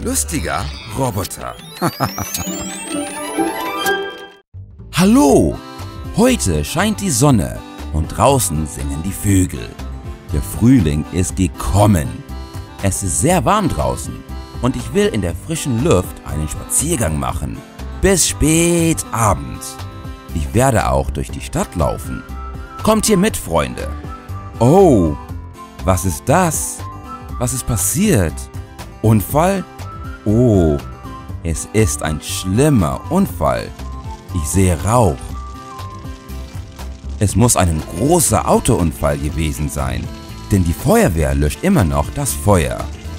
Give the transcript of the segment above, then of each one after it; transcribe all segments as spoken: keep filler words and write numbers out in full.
lustiger Roboter. Hallo! Heute scheint die Sonne und draußen singen die Vögel. Der Frühling ist gekommen. Es ist sehr warm draußen und ich will in der frischen Luft einen Spaziergang machen. Bis spät abends. Ich werde auch durch die Stadt laufen. Kommt hier mit, Freunde. Oh, was ist das? Was ist passiert? Unfall? Oh, es ist ein schlimmer Unfall. Ich sehe Rauch. Es muss ein großer Autounfall gewesen sein, denn die Feuerwehr löscht immer noch das Feuer.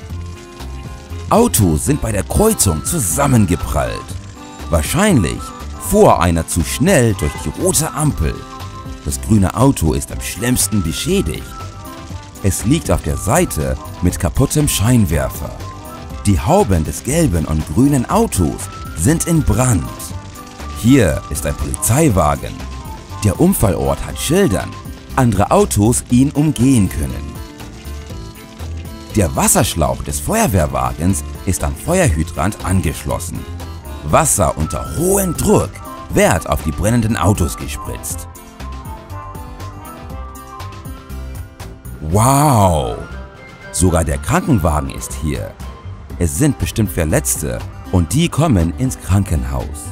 Autos sind bei der Kreuzung zusammengeprallt. Wahrscheinlich fuhr einer zu schnell durch die rote Ampel. Das grüne Auto ist am schlimmsten beschädigt. Es liegt auf der Seite mit kaputtem Scheinwerfer. Die Hauben des gelben und grünen Autos sind in Brand. Hier ist ein Polizeiwagen. Der Unfallort hat Schildern, andere Autos ihn umgehen können. Der Wasserschlauch des Feuerwehrwagens ist am Feuerhydrant angeschlossen. Wasser unter hohem Druck wird auf die brennenden Autos gespritzt. Wow! Sogar der Krankenwagen ist hier. Es sind bestimmt Verletzte und die kommen ins Krankenhaus.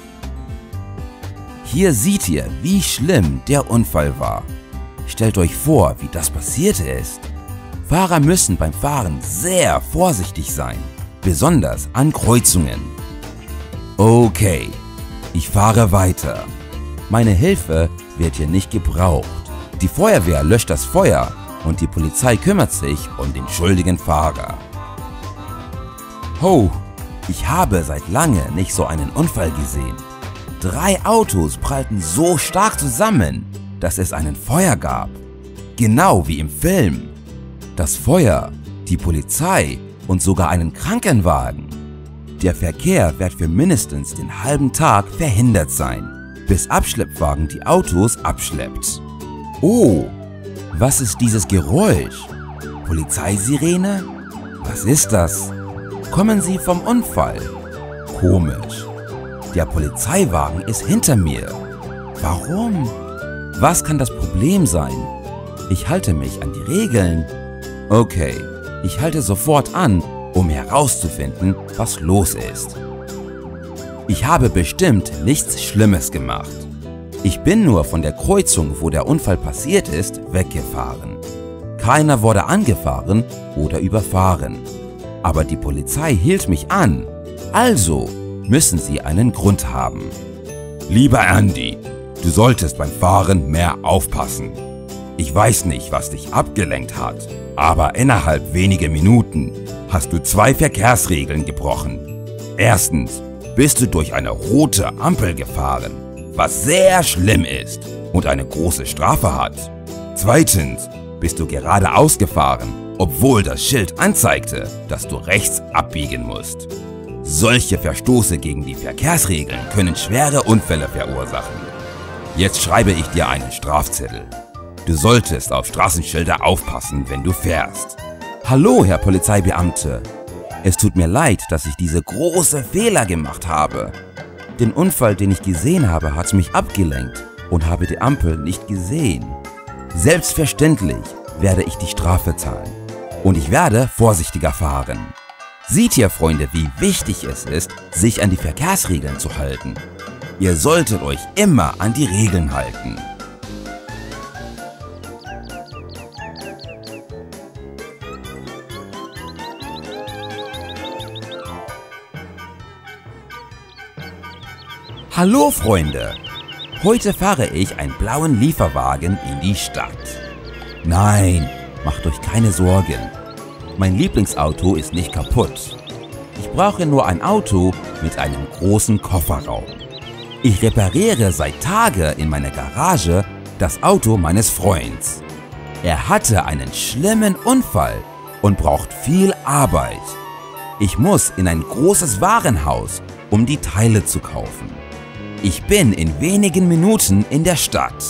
Hier seht ihr, wie schlimm der Unfall war. Stellt euch vor, wie das passiert ist. Fahrer müssen beim Fahren sehr vorsichtig sein, besonders an Kreuzungen. Okay, ich fahre weiter. Meine Hilfe wird hier nicht gebraucht. Die Feuerwehr löscht das Feuer und die Polizei kümmert sich um den schuldigen Fahrer. Oh, ich habe seit lange nicht so einen Unfall gesehen. Drei Autos prallten so stark zusammen, dass es einen Feuer gab. Genau wie im Film. Das Feuer, die Polizei und sogar einen Krankenwagen. Der Verkehr wird für mindestens den halben Tag verhindert sein, bis Abschleppwagen die Autos abschleppt. Oh, was ist dieses Geräusch? Polizeisirene? Was ist das? Kommen Sie vom Unfall? Komisch. Der Polizeiwagen ist hinter mir. Warum? Was kann das Problem sein? Ich halte mich an die Regeln. Okay, ich halte sofort an, um herauszufinden, was los ist. Ich habe bestimmt nichts Schlimmes gemacht. Ich bin nur von der Kreuzung, wo der Unfall passiert ist, weggefahren. Keiner wurde angefahren oder überfahren. Aber die Polizei hielt mich an. Also müssen sie einen Grund haben. Lieber Andy, du solltest beim Fahren mehr aufpassen. Ich weiß nicht, was dich abgelenkt hat, aber innerhalb weniger Minuten hast du zwei Verkehrsregeln gebrochen. Erstens bist du durch eine rote Ampel gefahren, was sehr schlimm ist und eine große Strafe hat. Zweitens bist du geradeaus gefahren, obwohl das Schild anzeigte, dass du rechts abbiegen musst. Solche Verstoße gegen die Verkehrsregeln können schwere Unfälle verursachen. Jetzt schreibe ich dir einen Strafzettel. Du solltest auf Straßenschilder aufpassen, wenn du fährst. Hallo, Herr Polizeibeamte. Es tut mir leid, dass ich diese große Fehler gemacht habe. Den Unfall, den ich gesehen habe, hat mich abgelenkt und habe die Ampel nicht gesehen. Selbstverständlich werde ich die Strafe zahlen und ich werde vorsichtiger fahren. Seht ihr, Freunde, wie wichtig es ist, sich an die Verkehrsregeln zu halten. Ihr solltet euch immer an die Regeln halten. Hallo, Freunde! Heute fahre ich einen blauen Lieferwagen in die Stadt. Nein, macht euch keine Sorgen. Mein Lieblingsauto ist nicht kaputt. Ich brauche nur ein Auto mit einem großen Kofferraum. Ich repariere seit Tagen in meiner Garage das Auto meines Freunds. Er hatte einen schlimmen Unfall und braucht viel Arbeit. Ich muss in ein großes Warenhaus, um die Teile zu kaufen. Ich bin in wenigen Minuten in der Stadt.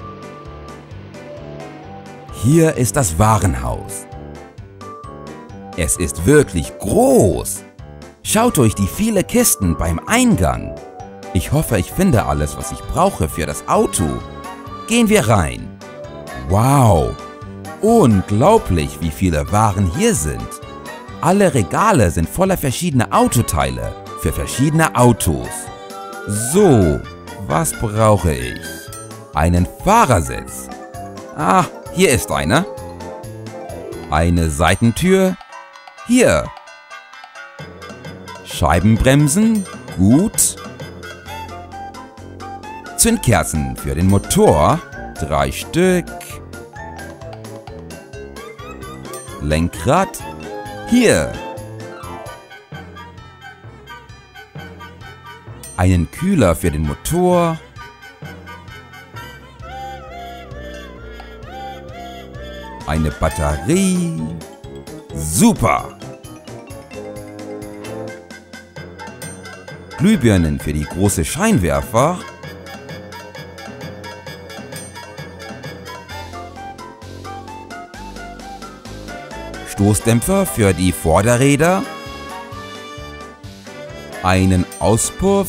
Hier ist das Warenhaus. Es ist wirklich groß. Schaut euch die vielen Kisten beim Eingang. Ich hoffe, ich finde alles, was ich brauche für das Auto. Gehen wir rein. Wow, unglaublich, wie viele Waren hier sind. Alle Regale sind voller verschiedener Autoteile für verschiedene Autos. So, was brauche ich? Einen Fahrersitz. Ah, hier ist einer. Eine Seitentür. Hier. Scheibenbremsen. Gut. Zündkerzen für den Motor. Drei Stück. Lenkrad. Hier. Einen Kühler für den Motor. Eine Batterie. Super! Glühbirnen für die großen Scheinwerfer. Stoßdämpfer für die Vorderräder. Einen Auspuff.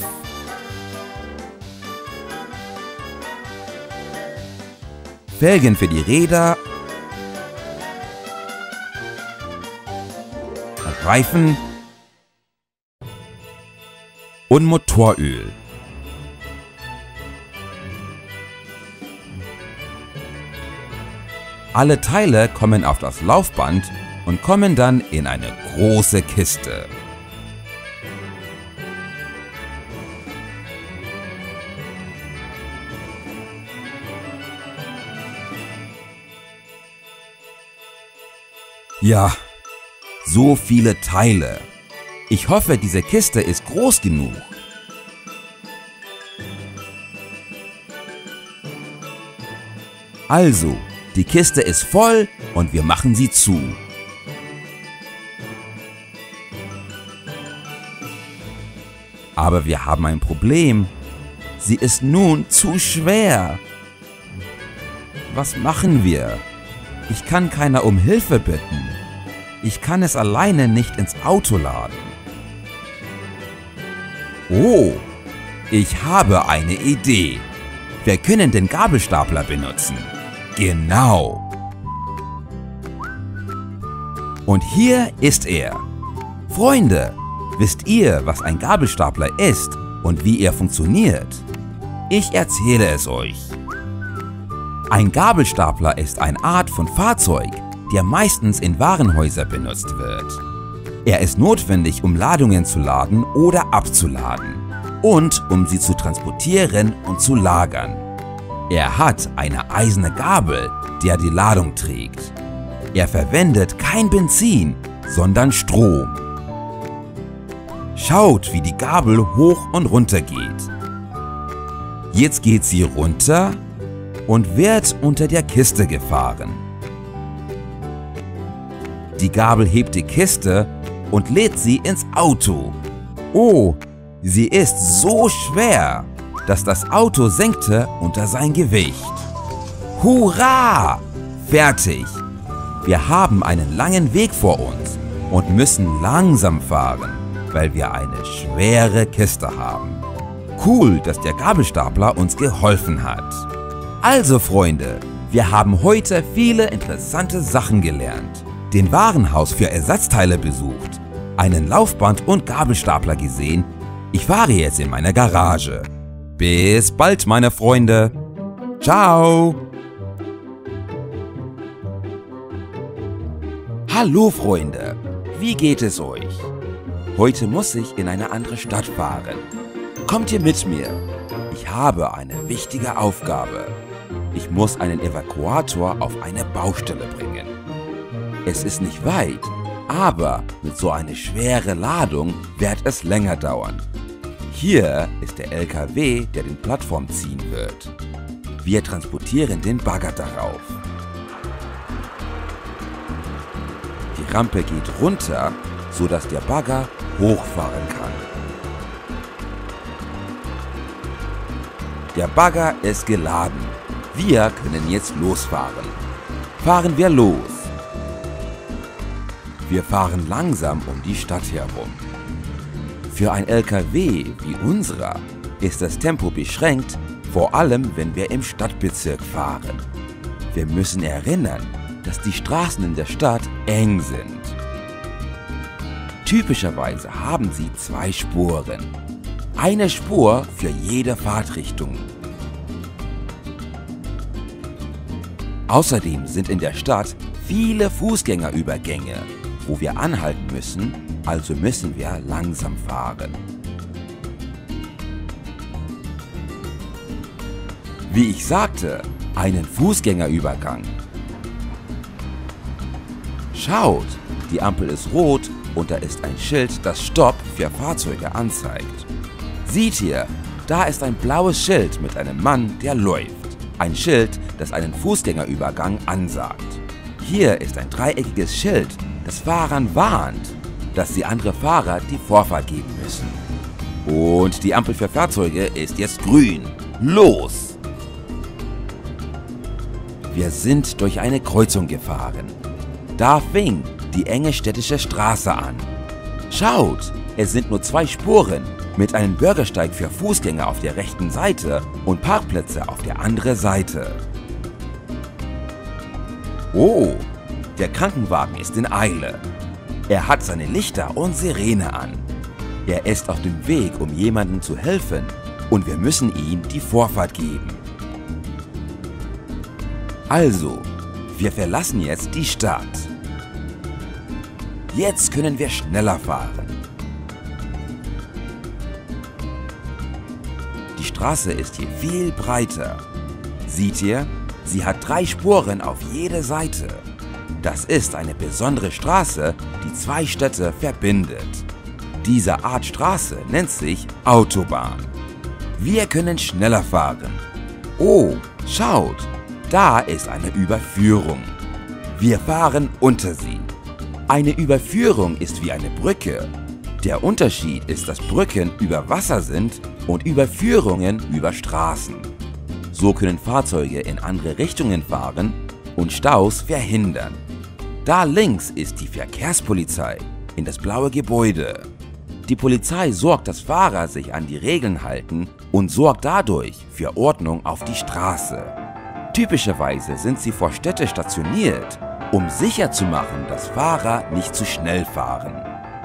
Felgen für die Räder. Reifen und Motoröl. Alle Teile kommen auf das Laufband und kommen dann in eine große Kiste. Ja. So viele Teile. Ich hoffe, diese Kiste ist groß genug. Also, die Kiste ist voll und wir machen sie zu. Aber wir haben ein Problem. Sie ist nun zu schwer. Was machen wir? Ich kann keiner um Hilfe bitten. Ich kann es alleine nicht ins Auto laden. Oh, ich habe eine Idee. Wir können den Gabelstapler benutzen. Genau. Und hier ist er. Freunde, wisst ihr, was ein Gabelstapler ist und wie er funktioniert? Ich erzähle es euch. Ein Gabelstapler ist eine Art von Fahrzeug, der meistens in Warenhäusern benutzt wird. Er ist notwendig, um Ladungen zu laden oder abzuladen und um sie zu transportieren und zu lagern. Er hat eine eiserne Gabel, der die Ladung trägt. Er verwendet kein Benzin, sondern Strom. Schaut, wie die Gabel hoch und runter geht. Jetzt geht sie runter und wird unter der Kiste gefahren. Die Gabel hebt die Kiste und lädt sie ins Auto. Oh, sie ist so schwer, dass das Auto senkte unter sein Gewicht. Hurra! Fertig! Wir haben einen langen Weg vor uns und müssen langsam fahren, weil wir eine schwere Kiste haben. Cool, dass der Gabelstapler uns geholfen hat. Also Freunde, wir haben heute viele interessante Sachen gelernt. Den Warenhaus für Ersatzteile besucht, einen Laufband und Gabelstapler gesehen. Ich fahre jetzt in meiner Garage. Bis bald, meine Freunde. Ciao. Hallo Freunde, wie geht es euch? Heute muss ich in eine andere Stadt fahren. Kommt ihr mit mir? Ich habe eine wichtige Aufgabe. Ich muss einen Evakuator auf eine Baustelle bringen. Es ist nicht weit, aber mit so einer schweren Ladung wird es länger dauern. Hier ist der L K W, der den Plattform ziehen wird. Wir transportieren den Bagger darauf. Die Rampe geht runter, sodass der Bagger hochfahren kann. Der Bagger ist geladen. Wir können jetzt losfahren. Fahren wir los. Wir fahren langsam um die Stadt herum. Für ein L K W wie unserer ist das Tempo beschränkt, vor allem wenn wir im Stadtbezirk fahren. Wir müssen erinnern, dass die Straßen in der Stadt eng sind. Typischerweise haben sie zwei Spuren. Eine Spur für jede Fahrtrichtung. Außerdem sind in der Stadt viele Fußgängerübergänge, wo wir anhalten müssen, also müssen wir langsam fahren. Wie ich sagte, einen Fußgängerübergang. Schaut, die Ampel ist rot und da ist ein Schild, das Stopp für Fahrzeuge anzeigt. Seht ihr, da ist ein blaues Schild mit einem Mann, der läuft. Ein Schild, das einen Fußgängerübergang ansagt. Hier ist ein dreieckiges Schild, das Fahrern warnt, dass die andere Fahrer die Vorfahrt geben müssen. Und die Ampel für Fahrzeuge ist jetzt grün. Los! Wir sind durch eine Kreuzung gefahren. Da fing die enge städtische Straße an. Schaut, es sind nur zwei Spuren mit einem Bürgersteig für Fußgänger auf der rechten Seite und Parkplätze auf der anderen Seite. Oh, der Krankenwagen ist in Eile. Er hat seine Lichter und Sirene an. Er ist auf dem Weg, um jemandem zu helfen, und wir müssen ihm die Vorfahrt geben. Also, wir verlassen jetzt die Stadt. Jetzt können wir schneller fahren. Die Straße ist hier viel breiter. Seht ihr, sie hat drei Spuren auf jede Seite. Das ist eine besondere Straße, die zwei Städte verbindet. Diese Art Straße nennt sich Autobahn. Wir können schneller fahren. Oh, schaut, da ist eine Überführung. Wir fahren unter sie. Eine Überführung ist wie eine Brücke. Der Unterschied ist, dass Brücken über Wasser sind und Überführungen über Straßen. So können Fahrzeuge in andere Richtungen fahren und Staus verhindern. Da links ist die Verkehrspolizei in das blaue Gebäude. Die Polizei sorgt, dass Fahrer sich an die Regeln halten und sorgt dadurch für Ordnung auf die Straße. Typischerweise sind sie vor Städte stationiert, um sicherzumachen, dass Fahrer nicht zu schnell fahren.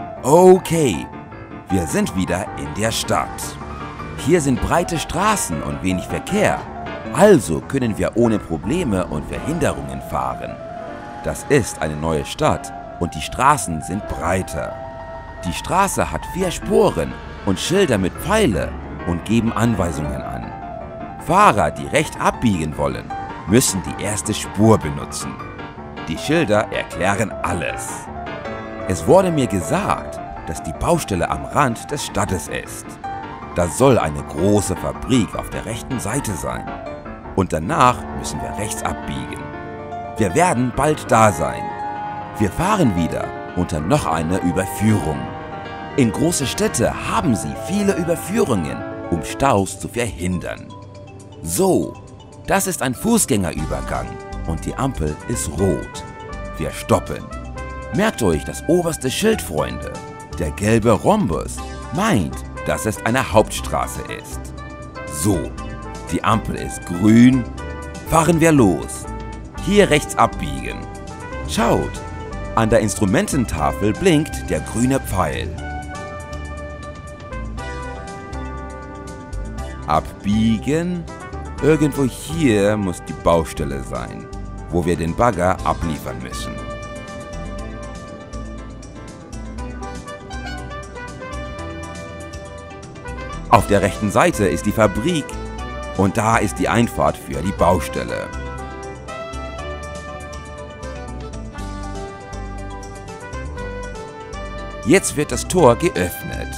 Okay, wir sind wieder in der Stadt. Hier sind breite Straßen und wenig Verkehr, also können wir ohne Probleme und Verhinderungen fahren. Das ist eine neue Stadt und die Straßen sind breiter. Die Straße hat vier Spuren und Schilder mit Pfeile und geben Anweisungen an. Fahrer, die rechts abbiegen wollen, müssen die erste Spur benutzen. Die Schilder erklären alles. Es wurde mir gesagt, dass die Baustelle am Rand des Stadtes ist. Das soll eine große Fabrik auf der rechten Seite sein. Und danach müssen wir rechts abbiegen. Wir werden bald da sein. Wir fahren wieder unter noch eine Überführung. In große Städte haben sie viele Überführungen, um Staus zu verhindern. So, das ist ein Fußgängerübergang und die Ampel ist rot. Wir stoppen. Merkt euch das oberste Schild, Freunde. Der gelbe Rhombus meint, dass es eine Hauptstraße ist. So, die Ampel ist grün. Fahren wir los. Hier rechts abbiegen. Schaut, an der Instrumententafel blinkt der grüne Pfeil. Abbiegen. Irgendwo hier muss die Baustelle sein, wo wir den Bagger abliefern müssen. Auf der rechten Seite ist die Fabrik und da ist die Einfahrt für die Baustelle. Jetzt wird das Tor geöffnet.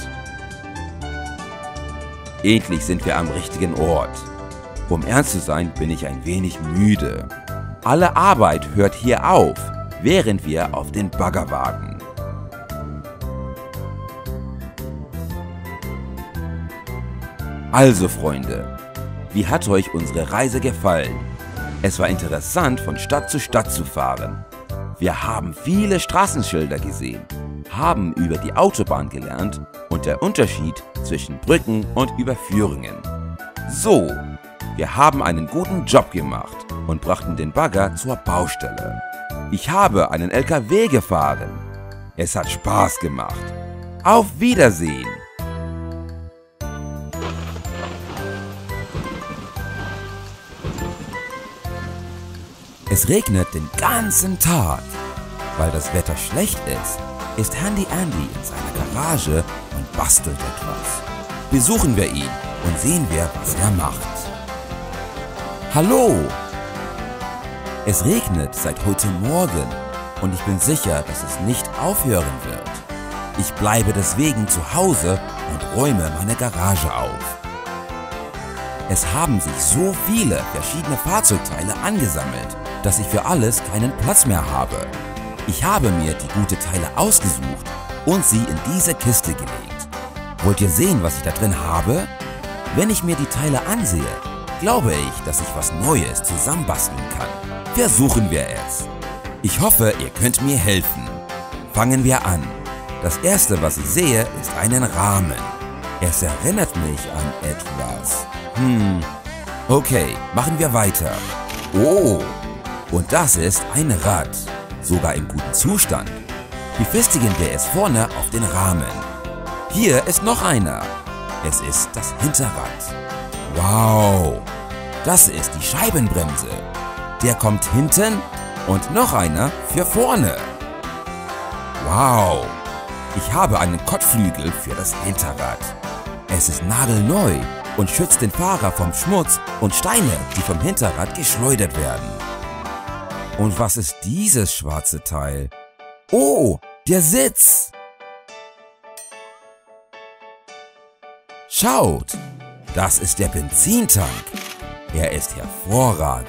Endlich sind wir am richtigen Ort. Um ernst zu sein, bin ich ein wenig müde. Alle Arbeit hört hier auf, während wir auf den Bagger warten. Also Freunde, wie hat euch unsere Reise gefallen? Es war interessant, von Stadt zu Stadt zu fahren. Wir haben viele Straßenschilder gesehen, haben über die Autobahn gelernt und der Unterschied zwischen Brücken und Überführungen. So, wir haben einen guten Job gemacht und brachten den Bagger zur Baustelle. Ich habe einen L K W gefahren. Es hat Spaß gemacht. Auf Wiedersehen! Es regnet den ganzen Tag. Weil das Wetter schlecht ist, ist Handy Andy in seiner Garage und bastelt etwas. Besuchen wir ihn und sehen wir, was er macht. Hallo! Es regnet seit heute Morgen und ich bin sicher, dass es nicht aufhören wird. Ich bleibe deswegen zu Hause und räume meine Garage auf. Es haben sich so viele verschiedene Fahrzeugteile angesammelt, dass ich für alles keinen Platz mehr habe. Ich habe mir die guten Teile ausgesucht und sie in diese Kiste gelegt. Wollt ihr sehen, was ich da drin habe? Wenn ich mir die Teile ansehe, glaube ich, dass ich was Neues zusammenbasteln kann. Versuchen wir es. Ich hoffe, ihr könnt mir helfen. Fangen wir an. Das erste, was ich sehe, ist einen Rahmen. Es erinnert mich an etwas. Hm, okay, machen wir weiter. Oh, und das ist ein Rad. Sogar im guten Zustand. Befestigen wir es vorne auf den Rahmen. Hier ist noch einer. Es ist das Hinterrad. Wow, das ist die Scheibenbremse. Der kommt hinten und noch einer für vorne. Wow, ich habe einen Kotflügel für das Hinterrad. Es ist nagelneu und schützt den Fahrer vom Schmutz und Steine, die vom Hinterrad geschleudert werden. Und was ist dieses schwarze Teil? Oh, der Sitz! Schaut, das ist der Benzintank. Er ist hervorragend.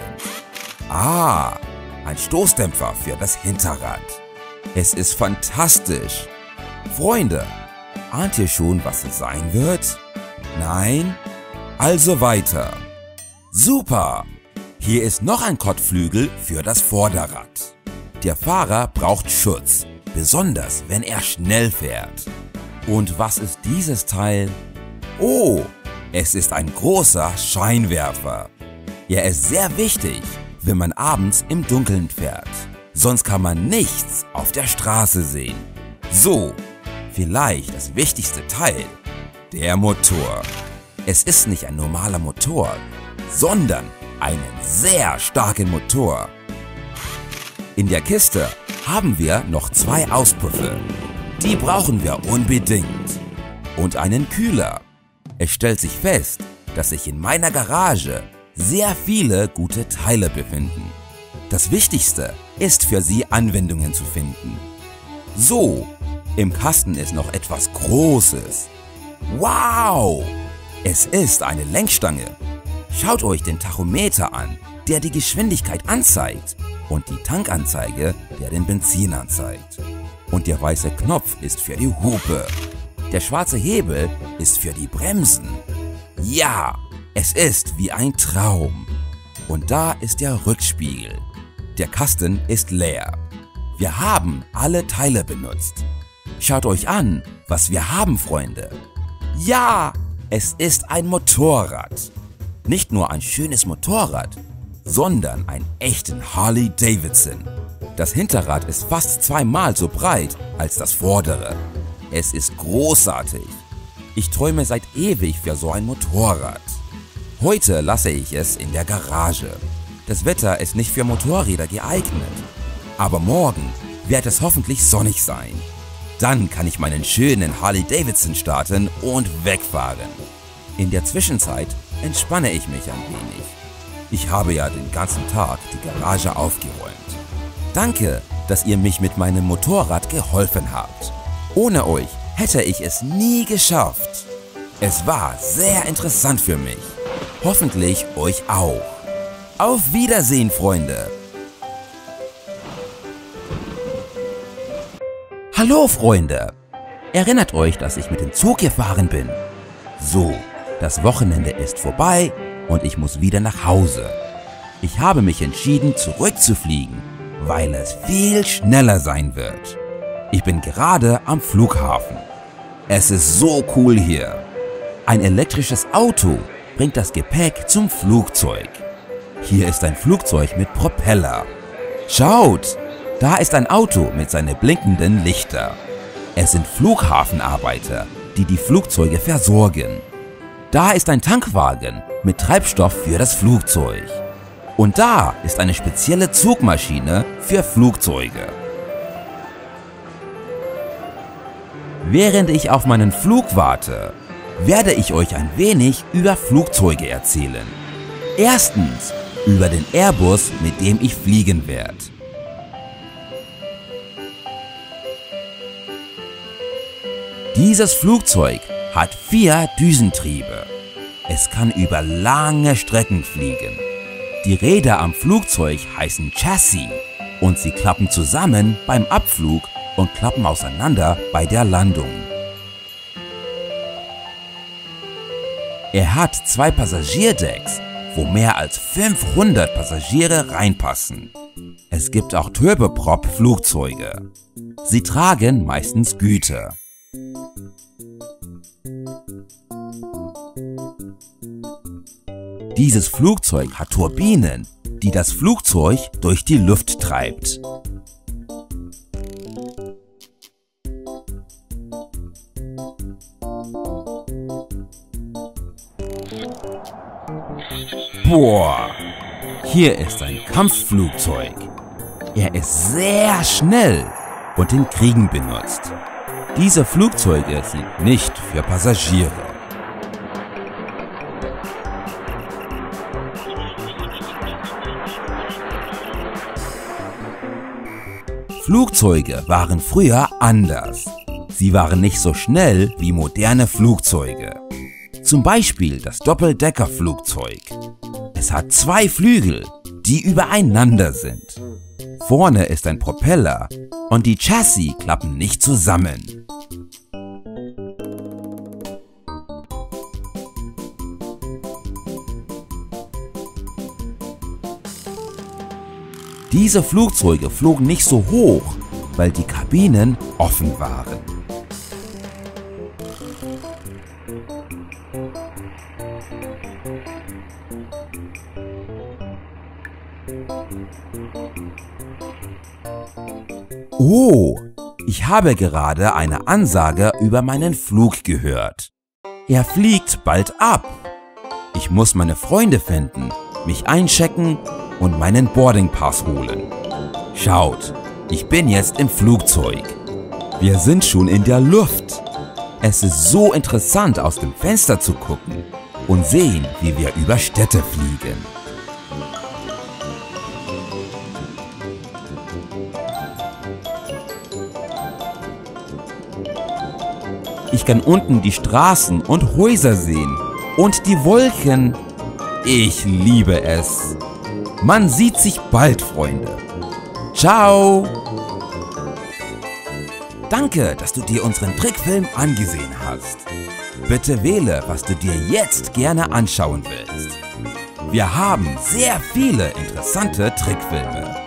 Ah, ein Stoßdämpfer für das Hinterrad. Es ist fantastisch. Freunde, ahnt ihr schon, was es sein wird? Nein? Also weiter. Super! Hier ist noch ein Kotflügel für das Vorderrad. Der Fahrer braucht Schutz, besonders wenn er schnell fährt. Und was ist dieses Teil? Oh, es ist ein großer Scheinwerfer. Er ist sehr wichtig, wenn man abends im Dunkeln fährt. Sonst kann man nichts auf der Straße sehen. So, vielleicht das wichtigste Teil, der Motor. Es ist nicht ein normaler Motor, sondern einen sehr starken Motor. In der Kiste haben wir noch zwei Auspuffe. Die brauchen wir unbedingt. Und einen Kühler. Es stellt sich fest, dass sich in meiner Garage sehr viele gute Teile befinden. Das Wichtigste ist für sie Anwendungen zu finden. So, im Kasten ist noch etwas Großes. Wow! Es ist eine Lenkstange. Schaut euch den Tachometer an, der die Geschwindigkeit anzeigt, und die Tankanzeige, der den Benzin anzeigt. Und der weiße Knopf ist für die Hupe. Der schwarze Hebel ist für die Bremsen. Ja, es ist wie ein Traum. Und da ist der Rückspiegel. Der Kasten ist leer. Wir haben alle Teile benutzt. Schaut euch an, was wir haben, Freunde. Ja, es ist ein Motorrad. Nicht nur ein schönes Motorrad, sondern ein echten Harley Davidson. Das Hinterrad ist fast zweimal so breit als das vordere. Es ist großartig. Ich träume seit ewig für so ein Motorrad. Heute lasse ich es in der Garage. Das Wetter ist nicht für Motorräder geeignet. Aber morgen wird es hoffentlich sonnig sein. Dann kann ich meinen schönen Harley Davidson starten und wegfahren. In der Zwischenzeit entspanne ich mich ein wenig. Ich habe ja den ganzen Tag die Garage aufgeräumt. Danke, dass ihr mich mit meinem Motorrad geholfen habt. Ohne euch hätte ich es nie geschafft. Es war sehr interessant für mich. Hoffentlich euch auch. Auf Wiedersehen, Freunde. Hallo, Freunde. Erinnert euch, dass ich mit dem Zug gefahren bin? So, das Wochenende ist vorbei und ich muss wieder nach Hause. Ich habe mich entschieden, zurückzufliegen, weil es viel schneller sein wird. Ich bin gerade am Flughafen. Es ist so cool hier. Ein elektrisches Auto bringt das Gepäck zum Flugzeug. Hier ist ein Flugzeug mit Propeller. Schaut, da ist ein Auto mit seinen blinkenden Lichtern. Es sind Flughafenarbeiter, die die Flugzeuge versorgen. Da ist ein Tankwagen mit Treibstoff für das Flugzeug. Und da ist eine spezielle Zugmaschine für Flugzeuge. Während ich auf meinen Flug warte, werde ich euch ein wenig über Flugzeuge erzählen. Erstens über den Airbus, mit dem ich fliegen werde. Dieses Flugzeug hat vier Düsentriebe. Es kann über lange Strecken fliegen. Die Räder am Flugzeug heißen Chassis und sie klappen zusammen beim Abflug und klappen auseinander bei der Landung. Er hat zwei Passagierdecks, wo mehr als fünfhundert Passagiere reinpassen. Es gibt auch Turboprop-Flugzeuge. Sie tragen meistens Güter. Dieses Flugzeug hat Turbinen, die das Flugzeug durch die Luft treibt. Boah, hier ist ein Kampfflugzeug. Er ist sehr schnell und in Kriegen benutzt. Diese Flugzeuge sind nicht für Passagiere. Flugzeuge waren früher anders. Sie waren nicht so schnell wie moderne Flugzeuge. Zum Beispiel das Doppeldeckerflugzeug. Es hat zwei Flügel, die übereinander sind. Vorne ist ein Propeller und die Chassis klappen nicht zusammen. Diese Flugzeuge flogen nicht so hoch, weil die Kabinen offen waren. Oh, ich habe gerade eine Ansage über meinen Flug gehört. Er fliegt bald ab. Ich muss meine Freunde finden, mich einchecken und meinen Boarding Pass holen. Schaut, ich bin jetzt im Flugzeug. Wir sind schon in der Luft. Es ist so interessant, aus dem Fenster zu gucken und sehen, wie wir über Städte fliegen. Ich kann unten die Straßen und Häuser sehen und die Wolken. Ich liebe es. Man sieht sich bald, Freunde. Ciao! Danke, dass du dir unseren Trickfilm angesehen hast. Bitte wähle, was du dir jetzt gerne anschauen willst. Wir haben sehr viele interessante Trickfilme.